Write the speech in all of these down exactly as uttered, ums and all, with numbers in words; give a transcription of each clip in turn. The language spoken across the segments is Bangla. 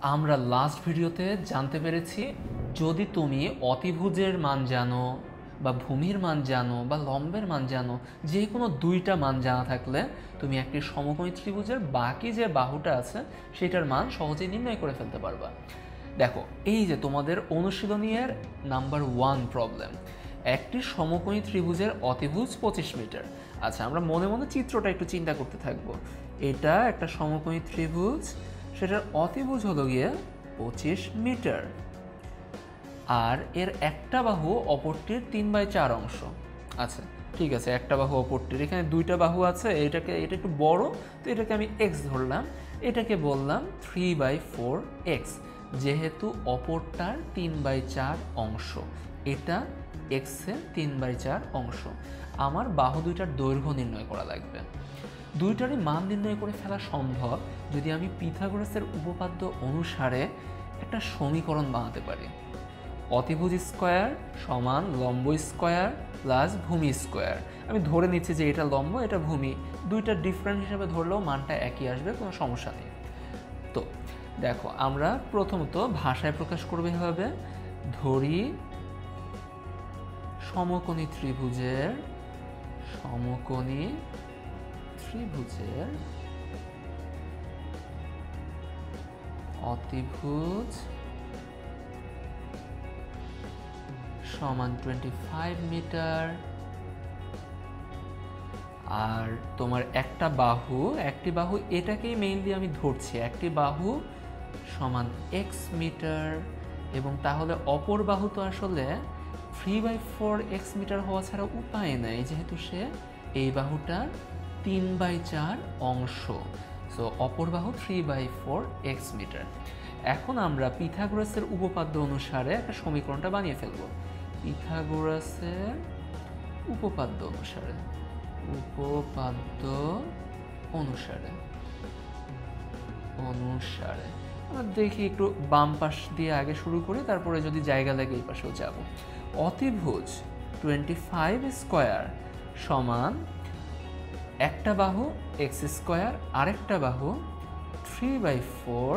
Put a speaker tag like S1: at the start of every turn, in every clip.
S1: আমরা লাস্ট ভিডিওতে জানতে পেরেছি যদি তুমি অতিভুজের মান জানো বা ভূমির মান জানো বা লম্বের মান জানো, যে কোনো দুইটা মান জানা থাকলে তুমি একটি সমকোণী ত্রিভুজের বাকি যে বাহুটা আছে সেটার মান সহজেই নির্ণয় করে ফেলতে পারবা। দেখো, এই যে তোমাদের অনুশীলনীর নাম্বার ওয়ান প্রবলেম, একটি সমকোণী ত্রিভুজের অতিভুজ পঁচিশ মিটার। আচ্ছা, আমরা মনে মনে চিত্রটা একটু চিন্তা করতে থাকবো। এটা একটা সমকোণী ত্রিভুজ, সেটার অতিভুজ হলো গিয়ে পঁচিশ মিটার, আর এর একটা বাহু অপরটির তিন বাই চার অংশ। আচ্ছা ঠিক আছে, একটা বাহু অপরটির, এখানে দুইটা বাহু আছে, এটাকে এটা একটু বড়, তো এটাকে আমি এক্স ধরলাম, এটাকে বললাম থ্রি বাই ফোর এক্স, যেহেতু অপরটার তিন বাই চার অংশ, এটা এক্সের তিন বাই চার অংশ। আমার বাহু দুইটার দৈর্ঘ্য নির্ণয় করা লাগবে। দুইটারই মান নির্ণয় করে ফেলা সম্ভব যদি আমি পিথাগোরাসের উপপাদ্য অনুসারে একটা সমীকরণ বানাতে পারি। অতিভুজ স্কয়ার সমান লম্ব স্কয়ার প্লাস ভূমি স্কয়ার। আমি ধরে নিচ্ছি যে এটা লম্ব, এটা ভূমি, দুইটা ডিফারেন্ট হিসাবে ধরলেও মানটা একই আসবে, কোনো সমস্যা নেই। তো দেখো, আমরা প্রথমত ভাষায় প্রকাশ করবে এভাবে, ধরি সমকোণী ত্রিভুজের সমকোণী ত্রিভুজের অতিভুজ সমান টোয়েন্টি ফাইভ মিটার, আর তোমার একটা বাহু, একটি বাহু এটাকেই মেইনলি আমি ধরছি, একটি বাহু সমান এক্স মিটার, এবং তাহলে অপর বাহু তো আসলে three by four x metre হওয়া ছাড়া উপায় নাই, যেহেতু সে এই বাহুটার তিন বাই চার অংশ। সো অপর বাহু three by four x metre. এখন আমরা পিথাগোরাসের উপপাদ্য অনুসারে একটা সমীকরণটা বানিয়ে ফেলবো। পিথাগোরাসের উপপাদ্য অনুসারে উপপাদ্য অনুসারে অনুসারে আমরা দেখি, একটু বাম পাশ দিয়ে আগে শুরু করি, তারপরে যদি জায়গা লাগে এই পাশেও যাব। অতিভুজ টোয়েন্টি ফাইভ স্কোয়ার সমান একটা বাহু এক্স স্কোয়ার, আরেকটা বাহু থ্রি বাই ফোর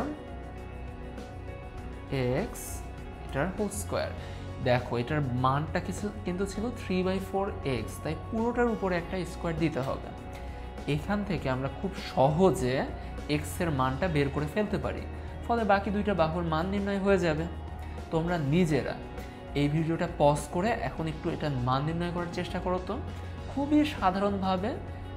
S1: এক্স, এটার হোল স্কোয়ার। দেখো, এটার মানটা কিছু কিন্তু ছিল থ্রি বাই ফোর এক্স, তাই পুরোটার উপরে একটা স্কোয়ার দিতে হবে। এখান থেকে আমরা খুব সহজে এক্স এর মানটা বের করে ফেলতে পারি, ফলে বাকি দুইটা বাহুর মান নির্ণয় হয়ে যাবে। তোমরা নিজেরা এই ভিডিওটা পজ করে এখন একটু এটার মান নির্ণয় করার চেষ্টা করো। তো খুবই সাধারণভাবে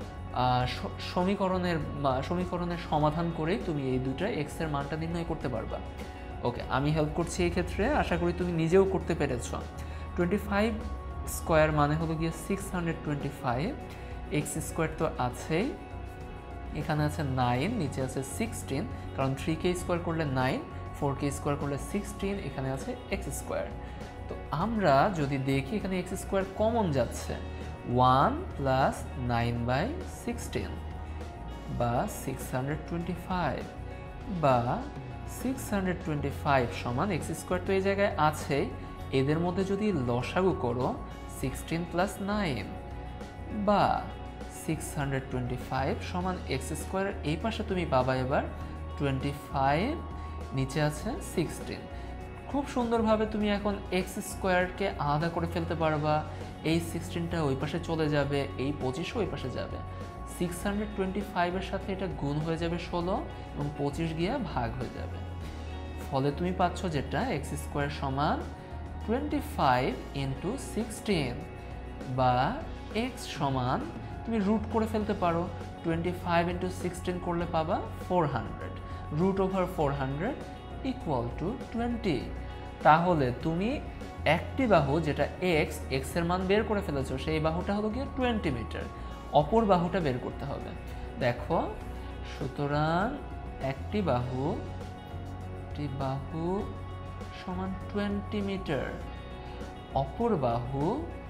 S1: সমীকরণের সমীকরণের সমাধান করেই তুমি এই দুইটা এক্স এর মানটা নির্ণয় করতে পারবা। ওকে, আমি হেল্প করছি এই ক্ষেত্রে, আশা করি তুমি নিজেও করতে পেরেছ। টোয়েন্টি ফাইভ স্কোয়ার মানে হলো গিয়ে six hundred twenty five, x square তো আছেই, এখানে আছে নাইন, নিচে আছে সিক্সটিন, কারণ থ্রি কে স্কোয়ার করলে নাইন, ফোর কে স্কোয়ার করলে সিক্সটিন, এখানে আছে এক্স স্কোয়ার। তো আমরা যদি দেখি এখানে এক্স স্কোয়ার কমন যাচ্ছে, one plus nine by sixteen বা সিক্স হান্ড্রেড টোয়েন্টি ফাইভ, বা সিক্স হান্ড্রেড টোয়েন্টি ফাইভ সমান এক্স স্কোয়ার তো এই জায়গায় আছে, এদের মধ্যে যদি লসাগু করো সিক্সটিন প্লাস নাইন, বা সিক্স হান্ড্রেড টোয়েন্টি ফাইভ সমান এক্স স্কোয়ার, এই পাশে তুমি পাবা এবার টোয়েন্টি ফাইভ, নিচে আছে সিক্সটিন। খুব সুন্দরভাবে তুমি এখন এক্স স্কোয়ারকে আলাদা করে ফেলতে পারবা, এই সিক্সটিনটা ওই পাশে চলে যাবে, এই পঁচিশও ওই পাশে যাবে, সিক্স হান্ড্রেড টোয়েন্টি ফাইভের সাথে এটা গুণ হয়ে যাবে ষোলো, এবং পঁচিশ গিয়ে ভাগ হয়ে যাবে। ফলে তুমি পাচ্ছ যেটা এক্স স্কোয়ার সমান টোয়েন্টি ফাইভ ইন্টু সিক্সটিন, বা এক্স সমান তুমি রুট করে ফেলতে পারো, টোয়েন্টি ফাইভ ইন্টু সিক্সটিন করলে পাবা four hundred, root over four hundred equal to twenty. তাহলে তুমি একটি বাহু যেটা এক্স, এক্স এর মান বের করে ফেলেছো, সেই বাহুটা হলো গিয়ে টোয়েন্টি মিটার, অপর বাহুটা বের করতে হবে। দেখো, সুতরাং একটি বাহু একটি বাহু সমান টোয়েন্টি মিটার, অপর বাহু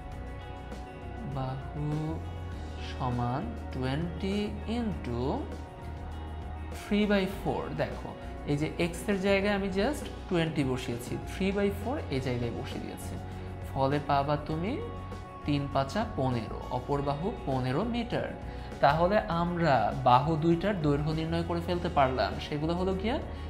S1: বাহু সমান twenty into three by four. দেখো, এই যে এক্স এর জায়গায় আমি জাস্ট টোয়েন্টি বসিয়েছি, থ্রি বাই ফোর এই জায়গায় বসিয়ে দিয়েছি, ফলে পাবা তুমি তিন পাঁচা পনেরো, অপর বাহু পনেরো মিটার। তাহলে আমরা বাহু দুইটার দৈর্ঘ্য নির্ণয় করে ফেলতে পারলাম, সেগুলো হলো গিয়া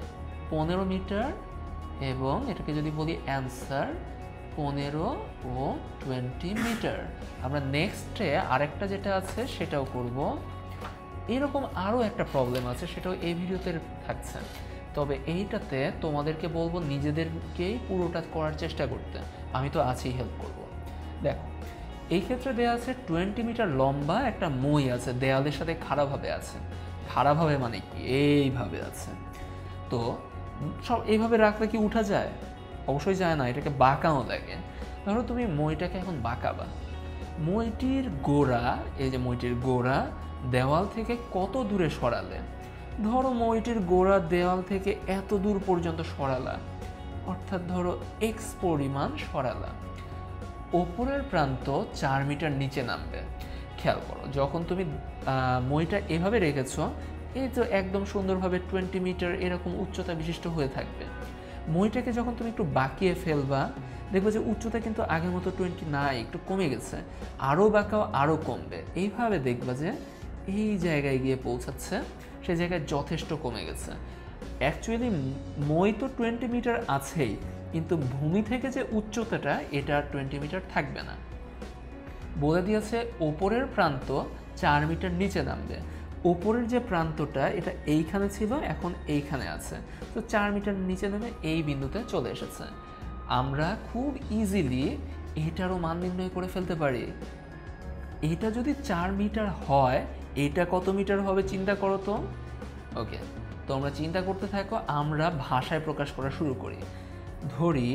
S1: পনেরো মিটার এবং এটাকে যদি বলি অ্যান্সার পনেরো ও টোয়েন্টি মিটার। আমরা নেক্সটে আরেকটা যেটা আছে সেটাও করব। এরকম আরও একটা প্রবলেম আছে, সেটাও এই ভিডিওতে থাকছে, তবে এইটাতে তোমাদেরকে বলবো নিজেদেরকেই পুরোটা করার চেষ্টা করতে, আমি তো আছেই হেল্প করব। দেখো এই ক্ষেত্রে দেওয়া আছে টোয়েন্টি মিটার লম্বা একটা মই আছে, দেয়ালের সাথে খাড়াভাবে আছে। খাড়াভাবে মানে কি, এইভাবে আছে। তো সব এইভাবে রাখলে কি উঠা যায়? অবশ্যই যায় না, এটাকে বাঁকানো লাগে। ধরো তুমি মইটাকে এখন বাঁকাবা, মইটির গোড়া, এই যে মইটির গোড়া দেওয়াল থেকে কত দূরে সরালে? ধরো মইটির গোড়া দেওয়াল থেকে এত দূর পর্যন্ত সরালা, অর্থাৎ ধরো এক্স পরিমাণ সরালা। ওপরের প্রান্ত চার মিটার নিচে নামবে। খেয়াল করো, যখন তুমি মইটা এভাবে রেখেছো, এই তো একদম সুন্দরভাবে টোয়েন্টি মিটার এরকম উচ্চতা বিশিষ্ট হয়ে থাকবে। মইটাকে যখন তুমি একটু বাঁকিয়ে ফেলবা, দেখবে যে উচ্চতা কিন্তু আগের মতো টোয়েন্টি নাই, একটু কমে গেছে। আরও বাঁকাও আরও কমবে, এইভাবে দেখবা যে এই জায়গায় গিয়ে পৌঁছাচ্ছে, সেই জায়গায় যথেষ্ট কমে গেছে। অ্যাকচুয়ালি মই তো টোয়েন্টি মিটার আছেই, কিন্তু ভূমি থেকে যে উচ্চতাটা এটা টোয়েন্টি মিটার থাকবে না। বলে দিয়েছে ওপরের প্রান্ত চার মিটার নিচে নামবে। ওপরের যে প্রান্তটা এটা এইখানে ছিল, এখন এইখানে আছে, তো চার মিটার নিচে নেমে এই বিন্দুতে চলে এসেছে। আমরা খুব ইজিলি এটারও মান নির্ণয় করে ফেলতে পারি। এটা যদি চার মিটার হয়, এটা কত মিটার হবে চিন্তা করো তো। ওকে, তো আমরা চিন্তা করতে থাকো, আমরা ভাষায় প্রকাশ করা শুরু করি। ধরি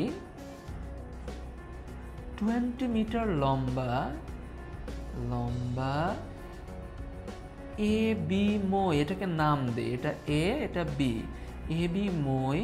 S1: টোয়েন্টি মিটার লম্বা লম্বা এ বি মই, এটাকে নাম দে, এটা এ এটা বি, এ বি মই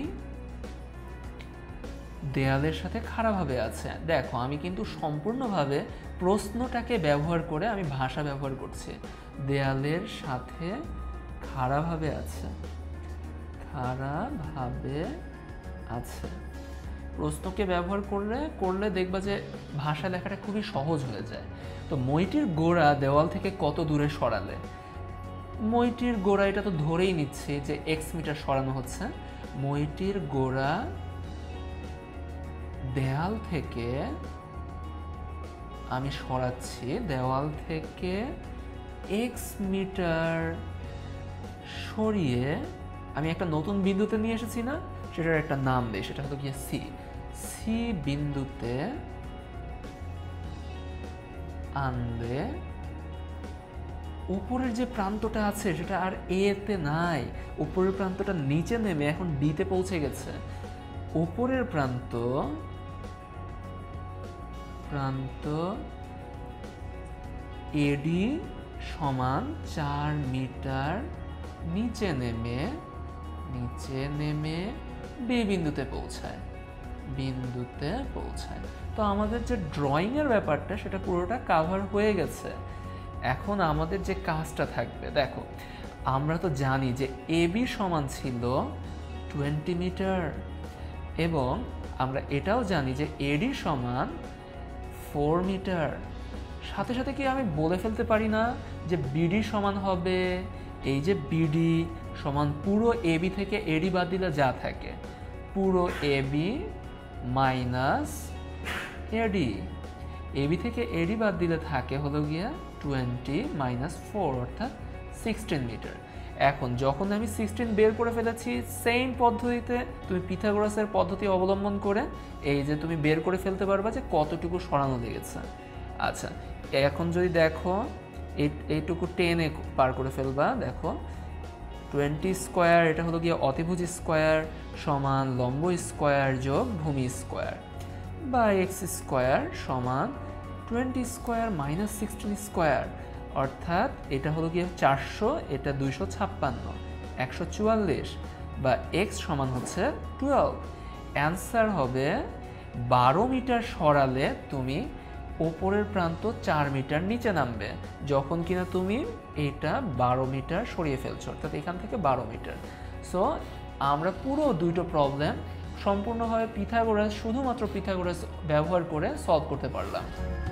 S1: দেয়ালের সাথে খাড়াভাবে আছে। দেখো আমি কিন্তু সম্পূর্ণভাবে প্রশ্নটাকে ব্যবহার করে আমি ভাষা ব্যবহার করছি। দেয়ালের সাথে খাড়াভাবে আছে, খাড়াভাবে আছে। প্রশ্নকে ব্যবহার করলে করলে দেখবা যে ভাষা লেখাটা খুবই সহজ হয়ে যায়। তো মইটির গোড়া দেওয়াল থেকে কত দূরে সরালে? মইটির গোড়া এটা তো ধরেই নিচ্ছে যে এক্স মিটার সরানো হচ্ছে। মইটির গোড়া দেওয়াল থেকে আমি সরাচ্ছি, দেওয়াল থেকে এক্স মিটার সরিয়ে আমি একটা নতুন বিন্দুতে নিয়ে এসেছি না, সেটার একটা নাম দেই, সেটা হলো গিয়ে সি। সি বিন্দুতে আনলে উপরের যে প্রান্তটা আছে সেটা আর এ তে নাই, উপরের প্রান্তটা নিচে নেমে এখন ডি তে পৌঁছে গেছে। উপরের প্রান্ত প্রান্ত এডি সমান চার মিটার নিচে নেমে নিচে নেমে বি বিন্দুতে পৌঁছায়, বিন্দুতে পৌঁছায়। তো আমাদের যে ড্রয়িং এর ব্যাপারটা সেটা পুরোটা কাভার হয়ে গেছে। এখন আমাদের যে কাজটা থাকবে, দেখো আমরা তো জানি যে এ বি সমান ছিল টোয়েন্টি মিটার, এবং আমরা এটাও জানি যে এডি সমান ফোর মিটার। সাথে সাথে কি আমি বলে ফেলতে পারি না যে বিডি সমান হবে, এই যে বিডি সমান পুরো এবি থেকে এডি বাদ দিলে যা থাকে, পুরো এবি মাইনাস এডি। এবি থেকে এডি বাদ দিলে থাকে হলো গিয়া টোয়েন্টি মাইনাস ফোর, অর্থাৎ সিক্সটিন মিটার। এখন যখন আমি সিক্সটিন বের করে ফেলেছি, সেম পদ্ধতিতে তুমি পিথাগোরাসের পদ্ধতি অবলম্বন করে এই যে তুমি বের করে ফেলতে পারবা যে কতটুকু সরানো লেগেছে। আচ্ছা, এখন যদি দেখো এইটুকু টেনে পার করে ফেলবা, দেখো টোয়েন্টি স্কোয়ার, এটা হলো গিয়ে অতিভুজ স্কোয়ার সমান লম্ব স্কোয়ার যোগ ভূমি স্কোয়ার, বা এক্স স্কোয়ার সমান twenty square minus sixteen square, অর্থাৎ এটা হলো গিয়ে চারশো, এটা দুইশো ছাপ্পান্ন, একশো চুয়াল্লিশ, বা এক্স সমান হচ্ছে টুয়েলভ। অ্যান্সার হবে বারো মিটার সরালে তুমি ওপরের প্রান্ত চার মিটার নিচে নামবে, যখন কিনা তুমি এটা বারো মিটার সরিয়ে ফেলছো, অর্থাৎ এখান থেকে বারো মিটার। সো আমরা পুরো দুটো প্রবলেম সম্পূর্ণভাবে পিথাগোরাস, শুধুমাত্র পিথাগোরাস ব্যবহার করে সলভ করতে পারলাম।